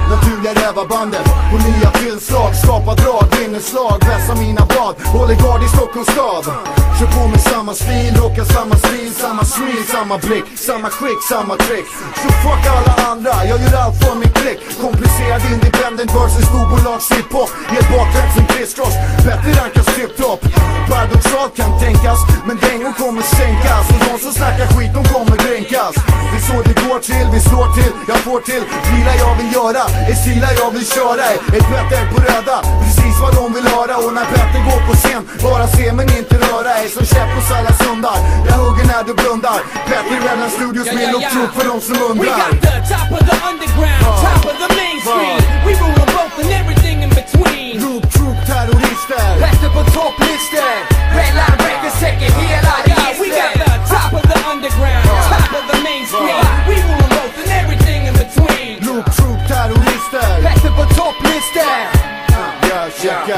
naturliga rävarbandet. På nya tillslag, skapa drag, vinner slag, vässa mina bad, håller gard i Stockholms stad. Kör på med samma stil, rockar samma stil, samma smil, samma blick, samma skick, samma trick. Så fuck alla andra, jag gör allt för min klick. Komplicerad independent versus storbolags hiphop. Helt bakvänt som crisscross, bättre rankas tip-top. Paradoxalt kan tänkas, men dängor kommer sänkas. Och de som snackar skit, de kommer dränkas. Det är så det går till, vi slår till, jag får till. Stilar jag vill göra, är stilar jag vill köra. Ett Petter på röda, precis vad de vill höra. Och när Petter går på scen, bara se men inte röra. Är som käpp hos alla sundar, jag hugger när du blundar. Petter Redland Studios med upptryck för de som undrar. We got the top of the underground, top of the mainstream. We rule them both and everything in between. Troop, terrorister, Petter på topplistor, Redland Records täcker hela registret. We got the top of the underground, top of the mainstream. We rule them both and everything in between. Troop, terrorister. Petter på topplistor. Ja, checka.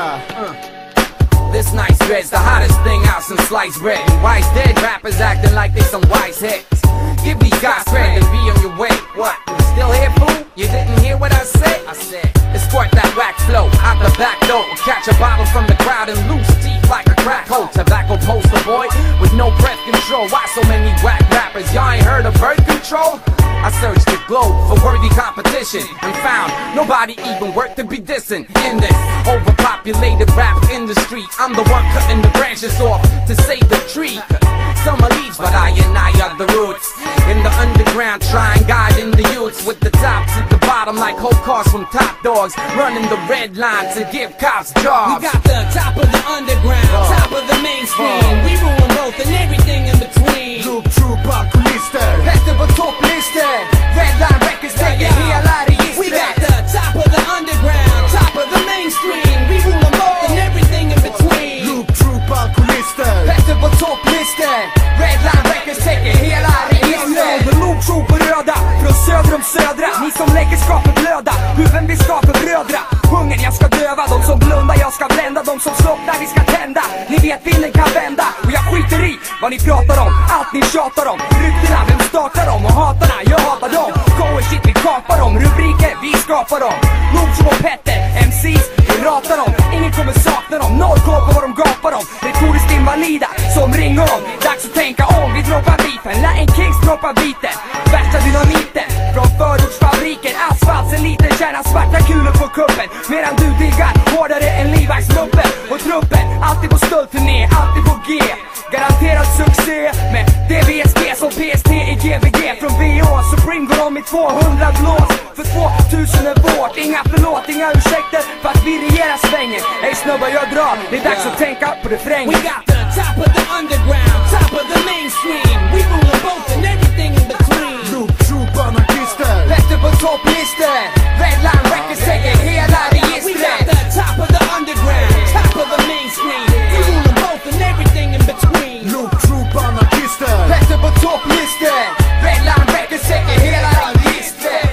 This nice dread's the hottest thing out since sliced bread. And wise dead rappers acting like they some wise heads. Give these guys credit and be on your way. What? You still here, fool? You didn't hear what I said? I said, escort that whack flow out the back door. Catch a bottle from the crowd and loose teeth like a crack hole. Tobacco poster boy with no breath control. Why so many whack rappers? Y'all ain't heard of birth control? I searched the globe for worthy competition and found nobody even worth to be dissing in this overpopulated rap industry. I'm the one cutting the branches off to save the tree. Some are leaves, but I are the roots. In the underground, trying guiding the youths with the top to the bottom like whole cars from Top Dogs, running the red line to give cops jobs. We got the top of the underground, top of the mainstream. We rule them both and everything in between. Troop, alkoholister. Petter på topplistor, Redland Records täcker hela registret. We got the top of the underground, top of the mainstream. We rule them both and everything in between. Troop, alkoholister. Petter på topplistor, Redland Records täcker hela registret. Nordtro på röda, från söder om södra. Ni som lägger skapar blöda, huvuden vi skapar brödra. Hungern jag ska döva, de som blundar jag ska blända. De som slocknar vi ska tända, ni vet vinden kan vända. Och jag skiter i vad ni pratar om, allt ni tjatar om. Ryktena, vem startar dem? Och hatarna, jag hatar dem. Shit vi kapar dem, rubriker, vi skapar dem. Nordtro och Petter, MCs, vi ratar dem. Ingen kommer sakna dem, noll koll på vad de gapar om. Retoriskt invalida, som ringer om. Dags att tänka om, vi droppar beefen. Latin Kings droppar biten. Värsta dynamiten, från förortsfabriken. Asfalt, en liten kärna, svarta kulor på kuppen. Medan du diggar, hårdare än Levi's nuppen. Och truppen, alltid på stöldturné, alltid på G. Garanterad succé med DVSG som PST i GVG. Från VH, Supreme går om i 200 blås. För 2000 är vårt, inga förlåt, inga ursäkter för att vi regerar svängen. Ey snubbar jag drar, det är dags att tänka på refrängen. We got the top of the underground, top of the mainstream. We rule them both and everything in between. Troop, anarkister. Petter på topplistor, Redland Records täcker hela registret. We got the top of the underground, top of the mainstream. We rule them both and everything in between. Troop, anarkister. Petter på topplistor, Redland Records täcker hela registret.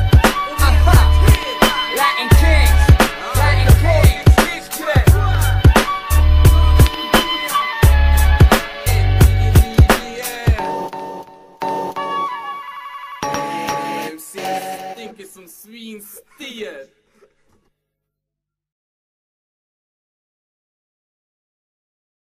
Latin Kings, Latin Kings. Stinker som svinstier.